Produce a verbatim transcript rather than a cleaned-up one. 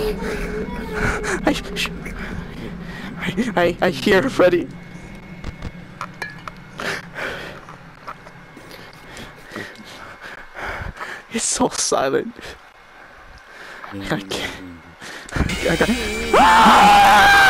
I, I, I hear Freddy. It's so silent. I can't. I got. Ah!